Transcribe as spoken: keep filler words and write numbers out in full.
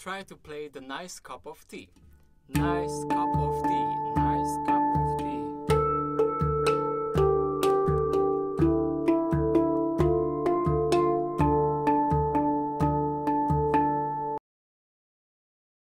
try to play the nice cup of tea. Nice cup of tea.